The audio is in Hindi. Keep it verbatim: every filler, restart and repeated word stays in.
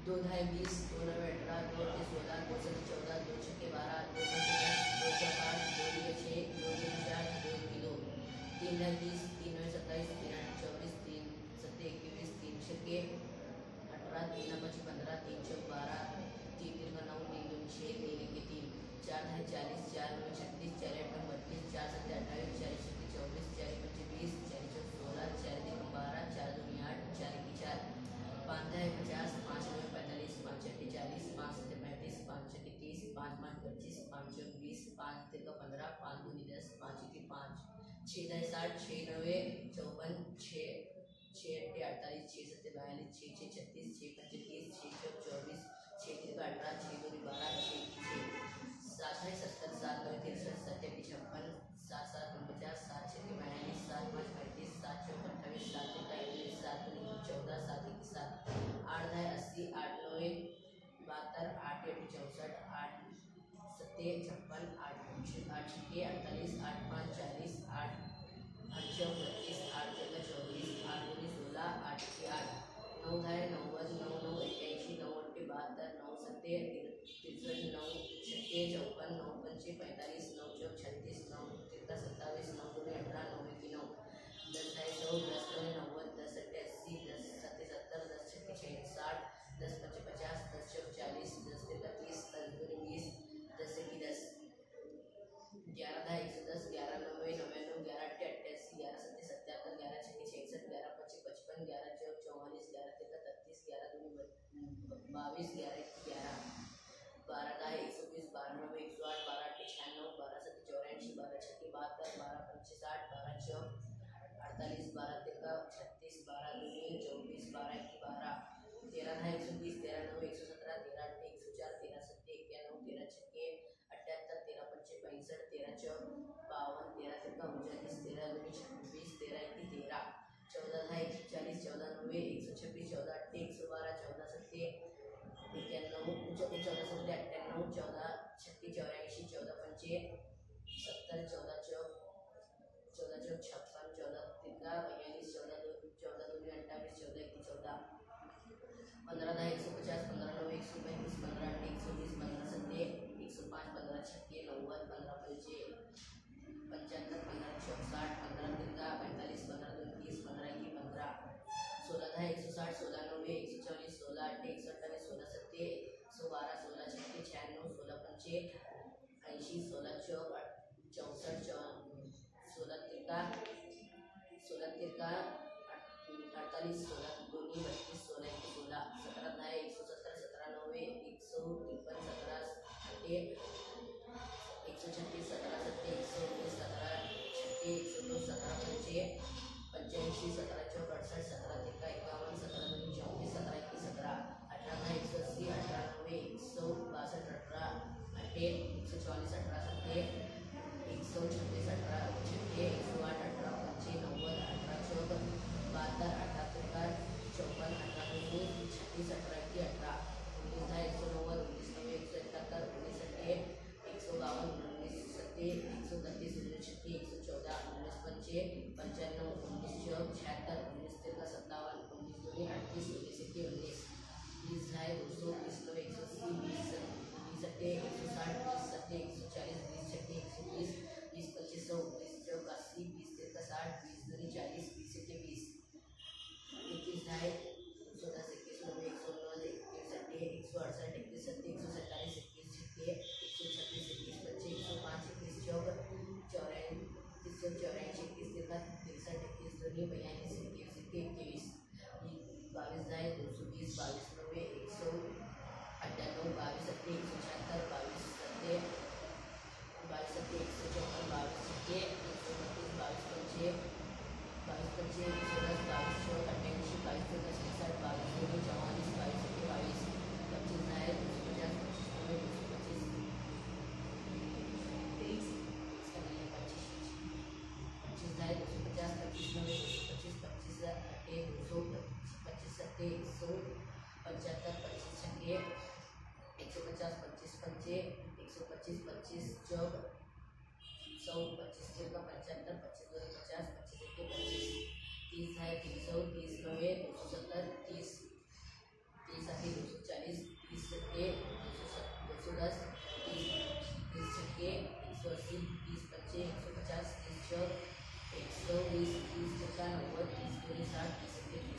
दो ढाई बीस, दो नवे अठारह, दो अट्ठे सोलह, दो सत्ते चौदह, दो छक्के बारह, दो पंचे दस, दो चौके आठ, दो दिए छः, दो दिए चार, दो एक दो, तीन ढाई तीस, तीन नवे सत्ताईस, तीन आठ चौबीस, तीन सत्ते इक्कीस, तीन छक्के अठारह, तीन पच्चीस पंद्रह, तीन चौक बारह, तीन तीन का नौ, तीन दो छः, तीन एक तीन, चार ढाई चालीस, चार नौ छत्तीस, चार आठ बत्तीस, चार सत्ते अट्ठाईस, चार छक्के चौबीस, चार पंचे बीस, चार चौक सोलह, चार तीन बारह, चार दो आठ, चार एक चार, पाँच ढाई पचास, पाँच नौ पैंतालीस, पाँच छठे चालीस, पाँच सत्ते पैंतीस, पाँच छक्के तीस, पाँच पाँच पच्चीस, पाँच चौक बीस, पाँच तिरका पंद्रह, पाँच दूनी दस, पाँच एक पाँच, छः ढाई साठ, छः नवे चौवन, छः छः अट्ठे अड़तालीस, छः सत्ते बयालीस, छः छः छत्तीस, छः पंचे तीस, छः चौक चौबीस, छः तिरका अठारह, छः दूनी बारह, छः छः सात है सत्तर, सात नौ तिरसठ, सात एक छप्पन, सात सात उनपचास, सात छः बयालीस, सात पाँच पैंतीस, सात चौक अट्ठाईस, सात एक उन्नीस, सात चौदह, सात एक सात, आठ ढाई अस्सी, आठ नौ बहत्तर, आठ एक चौंसठ, आठ सत्ते छप्पन, आठ आठ छः अड़तालीस, आठ पाँच चालीस, आठ आठ छः बत्तीस, आठ तेरह चौबीस, आठ उन्नीस सोलह, आठ के आठ, नौ ढाई नब्बे, नौ नौ इक्यासी, नौ अट्ठे बहत्तर, नौ सत्ते तिरसठ, नौ छक्के चौपन, नौ पंचे पैंतालीस, नौ चौक छत्तीस, नौ तिरका सत्ताईस, नौ दूनी अठारह, नौ एक नौ, दस ढाई सौ, दस नौ नब्बे, दस अट्ठे अस्सी, दस सत्ते सत्तर, दस छक्के छः साठ, दस पच्चे पचास, दस चौक चालीस, दस तिरका तीस, दस दूनी बीस, दस एक दस, ग्यारह ढाई एक सौ दस, ग्यारह नब्बे नवानवे, ग्यारह अट्ठे अट्ठासी, ग्यारह सत्ते सत्तर, ग्यारह छक्के छियासठ, ग्यारह पच्चे पचपन, ग्यारह चौक चौवालीस, ग्यारह तिरका तैंतीस, ग्यारह दूनी बाईस, ग्यारह एक ग्यारह, बारह ढाई एक सौ बीस, बारह नब्बे एक सौ आठ, बारह अट्ठे छियानवे, बारह सत्ते चौरासी, बारह छक्के बहत्तर, बारह पंचे साठ, बारह चौक अड़तालीस, बारह तिरका छत्तीस, बारह दूनी चौबीस, बारह एक बारह, तेरह ढाई एक सौ बीस, तेरह नब्बे एक सौ सत्रह, तेरह अट्ठे एक सौ चार, तेरह सत्ते इक्यानवे, तेरह छक्के अठहत्तर, तेरह पंचे पैंसठ, तेरह चौक बावन, तेरह तिरका उनचालीस, तेरह दूनी छब्बीस, तेरह एक तेरह, चौदह ढाई एक सौ चालीस, चौदह नब्बे एक सौ छब्बीस, चौदह अट्ठे एक सौ बारह, चौदह सत्ते इक्यानवे, चौदह सत्ते अट्ठानवे, चौदह छक्के चौरासी, चौदह पंचे सत्तर, चौदह चौक चौदह चौक छप्पन, चौदह तिरका बयालीस, चौदह दो चौदह दूनी अट्ठाईस, चौदह एक चौदह, पंद्रह ढाई एक सौ पचास, पंद्रह नौ एक सौ पैंतीस, पंद्रह अट्ठे एक सौ बीस, पंद्रह सत्ते एक सौ पाँच, पंद्रह छक्के नब्बे, पंद्रह पंचे पचहत्तर, पंद्रह चौक साठ, पंद्रह तिरका पैंतालीस, पंद्रह दो तीस, पंद्रह की पंद्रह, सोलह ढाई एक सौ साठ, सोलह नब्बे एक सौ चालीस, सोलह अट्ठे एक सौ अट्ठाईस, सोलह सत्ते एक सौ बारह, सोलह छक्के छियानवे, सोलह पंचे ऐंशी, सोलह चौक चौंसठ, सोलह तिरका सोलह तिरका अड़तालीस, सोलह दूनी बत्तीस, सोलह एक सोलह, सत्रह ढाई एक सौ सत्तर, सत्रह नब्बे एक सौ तिरपन, सत्रह अट्ठे एक सौ छत्तीस, सत्रह सत्ते एक सौ उन्नीस, सत्रह छक्के एक सौ दो, सत्रह पंचे पंचासी, सत्रह चौक अड़सठ, सत्रह तिरका इक्यावन, सत्रह दूनी चौबीस, सत्रह इक्कीस सत्रह, अठारह ढाई एक सौ अस्सी, अठारह नब्बे एक सौ बासठ, अठारह अट्ठे एक सौ चौवालीस, अठारह सत्ते एक सौ छत्तीस, अठारह छक्के एक सौ आठ, अठारह पंचे नब्बे, अठारह चौक बहत्तर, अठारह तिरका चौपन, अठारह दूनी छत्तीस, अठारह की अठारह, उन्नीस ढाई एक सौ नब्बे, उन्नीस नब्बे एक सौ इकहत्तर, उन्नीस अट्ठे एक सौ बावन, उन्नीस सत्ते एक सौ इकतीस, उन्नीस छक्के एक सौ चौदह, उन्नीस पंचे पंचानवे, उन्नीस चौक छिहत्तर, उन्नीस तिरका सत्तावन, उन्नीस दूनी अड़तीस, उन्नीस इक्के उन्नीस, बीस ढाई दो सौ, बीस नब्बे एक सौ अस्सी, बीस बीस अट्ठे एक सौ साठ, बीस सत्ते एक सौ चालीस, बीस छक्के एक सौ बीस, बीस पच्चीस सौ, बीस चौक अस्सी, बीस तिरका साठ, बीस दूनी चालीस, बीस इक्के बीस, इक्कीस ढाई सौ दस, इक्कीस नब्बे एक सौ नौ, इक्कीस अट्ठे एक सौ अड़सठ, इक्कीस सत्ते एक सौ सैंतालीस, इक्कीस छक्के एक सौ छत्तीस, इक्कीस पच्चे एक सौ पाँच, इक्कीस चौक चौरासी चौरासी, इक्कीस तिरका तिरसठ, इक्कीस दूनी बयालीस, इक्कीस इक्के इक्कीस, बाईस ढाई दो सौ बीस, बाईस नब्बे एक सौ अट्ठानवे, बाईस अट्ठे एक सौ छिहत्तर, बाईस सत्ते बाईस सत्ते एक सौ चौवन, बाईस छक्के एक सौ बत्तीस, बाईस पंचे बाईस पंचे एक सौ दस, बाईस चौक अट्ठाईस, बाईस तिरका छियासठ, बाईस दूनी चौवालीस, बाईस इक्के बाईस, पच्चीस ढाई दो सौ पचास, पच्चीस नब्बे दो सौ पच्चीस तेईस, पच्चीस ढाई दो सौ पचास, पच्चीस नब्बे दो सौ पच्चीस, पच्चीस अट्ठे दो सौ पच्चीस सत्ते एक सौ पचहत्तर, पच्चीस छक्के एक सौ पचास, पच्चीस पंचे एक सौ पच्चीस, पच्चीस चौक सौ, पच्चीस तिरका पचहत्तर, पच्चीस दो पचास, पच्चीस इक्के पच्चीस, तीस ढाई तीन सौ, तीस नब्बे दो सौ सत्तर, तीस तीस अट्ठे दो सौ चालीस, अस्सी, बीस पच्चीस, एक सौ पचास, तीस चौक, एक सौ बीस, तीस पचास, नब्बे, तीस दूनी साठ, तीस एक